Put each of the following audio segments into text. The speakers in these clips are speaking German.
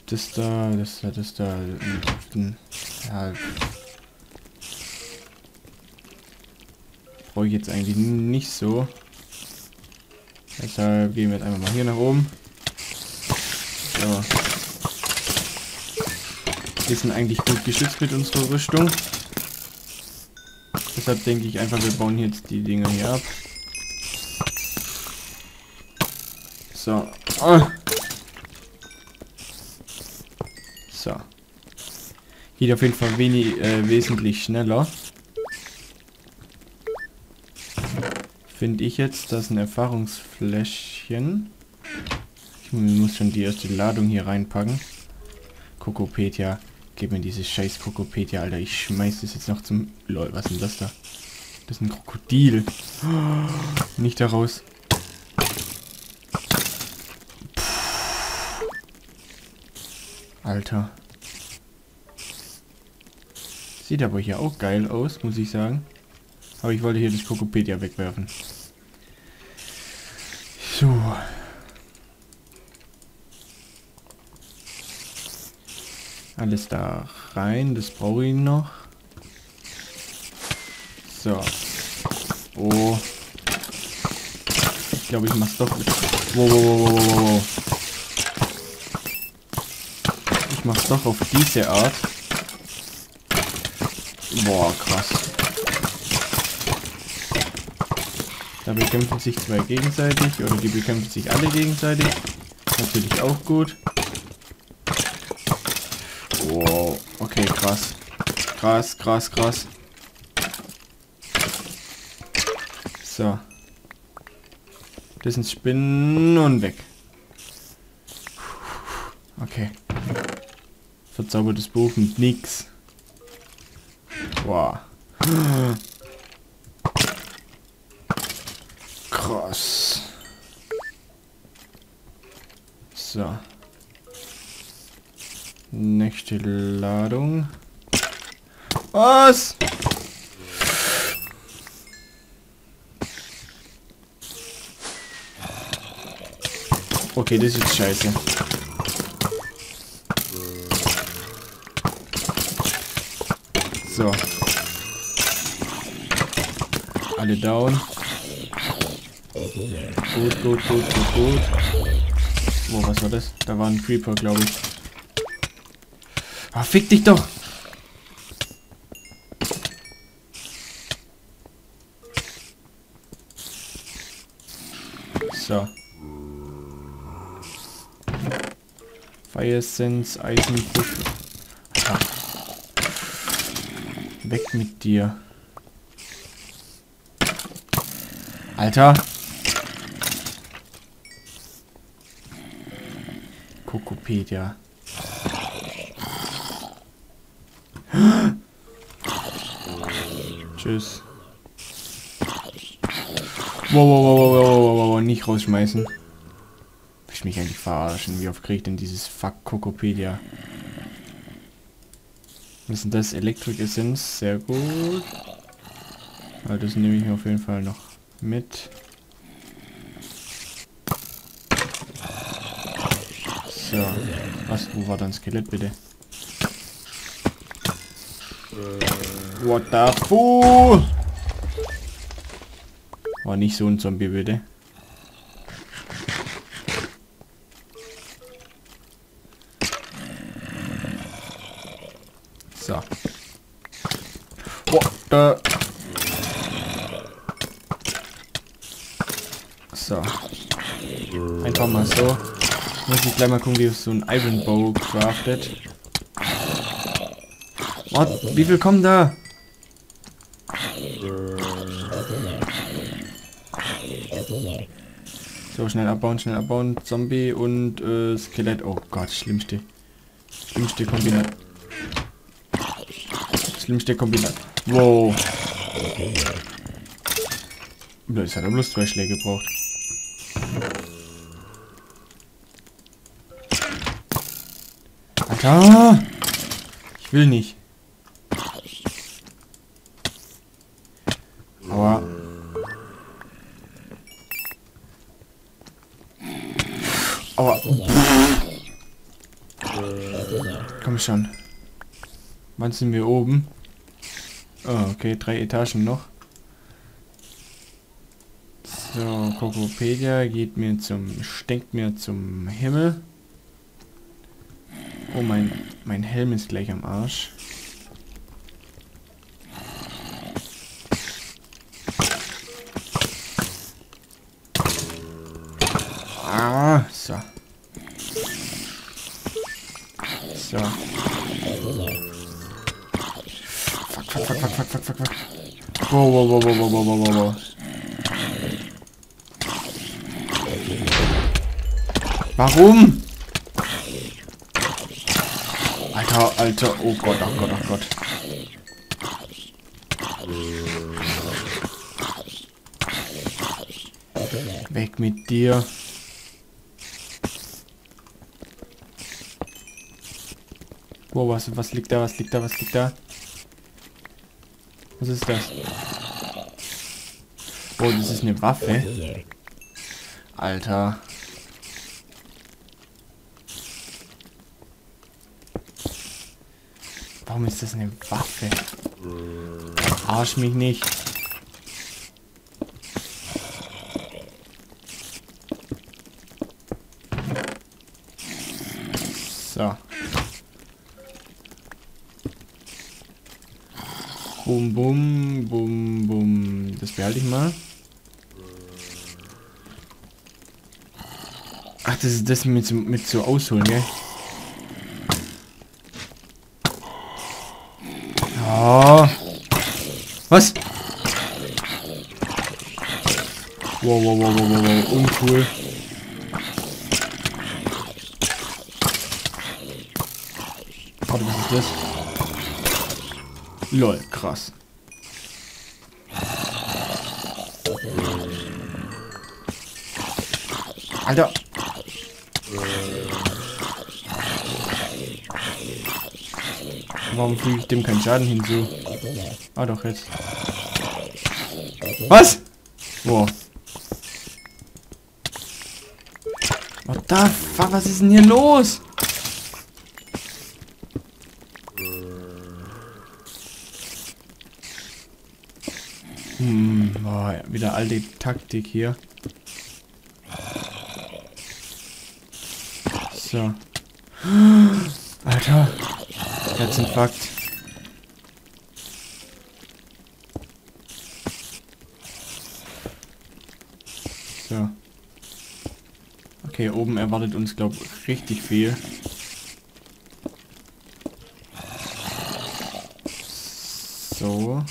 Das da, das da, das da. Ja. Brauche ich jetzt eigentlich nicht so. Deshalb gehen wir jetzt einfach mal hier nach oben. So. Wir sind eigentlich gut geschützt mit unserer Rüstung. Deshalb denke ich einfach, wir bauen jetzt die Dinger hier ab. So. Oh. So. Geht auf jeden Fall wesentlich schneller. Finde ich jetzt, das ist ein Erfahrungsfläschchen. Ich muss schon die erste Ladung hier reinpacken. Kokopedia. Gib mir dieses scheiß Kokopedia, Alter. Ich schmeiß das jetzt noch zum... Lol, was ist denn das da? Das ist ein Krokodil. Oh, nicht da raus. Alter. Sieht aber hier auch geil aus, muss ich sagen. Aber ich wollte hier das Kokopedia wegwerfen. So. Alles da rein, das brauche ich noch. So. Oh. Ich glaube, ich mach's doch. Wow. Ich mach's doch auf diese Art. Boah, krass. Da bekämpfen sich zwei gegenseitig, oder die bekämpfen sich alle gegenseitig. Natürlich auch gut. Wow, okay, krass. Krass. So. Das sind Spinnen und weg. Okay. Verzaubertes Buch mit nix. Wow. Krass. So. Nächste Ladung. Was? Okay, das ist jetzt scheiße. So. Alle down. Gut. Oh, was war das? Da war ein Creeper, glaube ich. Ah, fick dich doch! So. Fire Essence, Eisenbusch. Ah. Weg mit dir. Alter! Kokopedia. Tschüss. Wow, nicht rausschmeißen. Will ich mich eigentlich verarschen? Wie oft kriege ich denn dieses Fuck Kokopedia? Was ist denn das? Elektrik-Essenz, sehr gut. Aber das nehme ich auf jeden Fall noch mit. So. Was? Wo war dein Skelett bitte? What the fuck? War nicht so ein Zombie bitte. So. What the... So. Einfach mal so. Muss ich gleich mal gucken, wie so ein Iron Bow craftet. Oh, wie viel kommen da? So, schnell abbauen. Zombie und Skelett. Oh Gott, schlimmste Kombinat. Wow. Das hat er bloß 2 Schläge gebraucht. Alter! Ich will nicht. Aber... Komm schon. Wann sind wir oben? Oh, okay, 3 Etagen noch. So, Kokopedia stinkt mir zum Himmel. Oh, mein Helm ist gleich am Arsch. Ah, so. So. Fuck. Wow. Warum? Alter, oh Gott. Weg mit dir. Wow, was liegt da? Was ist das? Oh, das ist eine Waffe. Alter. Warum ist das eine Waffe? Arsch mich nicht. So. Bum. Das behalte ich mal. Ach, das ist das mit so ausholen, gell? Oh. Was? Wow. Uncool. Warte, was ist das? Lol, krass. Alter. Warum füge ich dem keinen Schaden hinzu? Ah, doch, jetzt. Was? Wow. What the fuck, was ist denn hier los? Boah, wieder alte Taktik hier. So. Alter. Herzinfarkt. So. Okay, oben erwartet uns, glaube ich, richtig viel. So.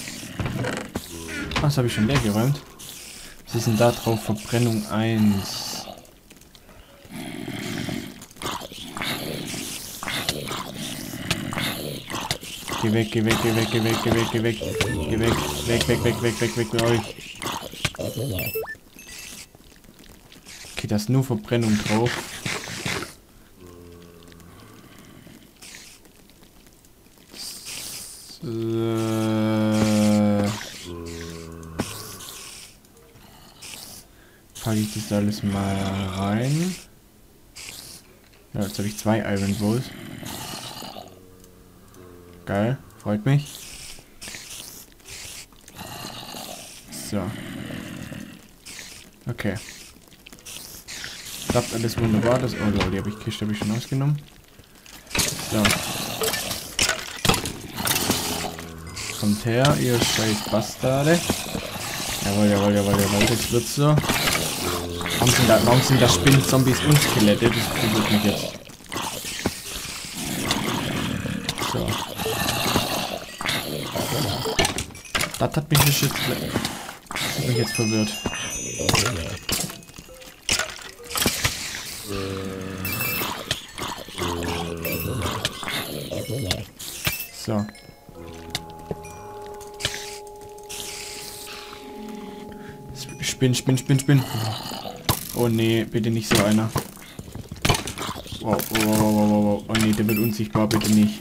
Das habe ich schon leer geräumt. Was ist denn da drauf? Verbrennung 1. Geh weg. Geh weg mit euch. Okay, da ist nur Verbrennung drauf. Packe ich das alles mal rein. Ja, jetzt habe ich 2 Iron Bowls. Geil, freut mich. So. Okay. Klappt alles wunderbar. Das, oh lol, die Kiste habe ich schon ausgenommen. So. Kommt her, ihr scheiß Bastarde. Jawohl, das wird so. Warum sind da Spinnenzombies und Skelette? Das verwirrt mich jetzt. So. Das hat mich jetzt verwirrt. So. Spinn. Oh nee, bitte nicht so einer. Wow. Oh nee, der wird unsichtbar, bitte nicht.